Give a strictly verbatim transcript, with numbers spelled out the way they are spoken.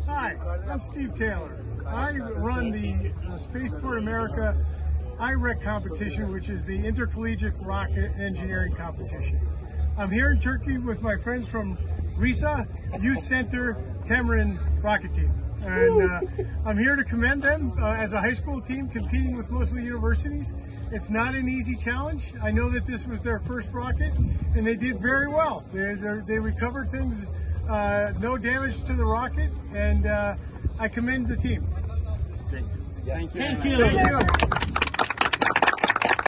Hi, I'm Steve Taylor. I run the uh, Spaceport America I R E C competition, which is the Intercollegiate Rocket Engineering Competition. I'm here in Turkey with my friends from Rize Youth Center Tamarin Rocket Team. And uh, I'm here to commend them uh, as a high school team competing with mostly universities. It's not an easy challenge. I know that this was their first rocket, and they did very well. They, they recovered things, uh, no damage to the rocket, and uh, I commend the team. Thank you. Thank you. Thank you.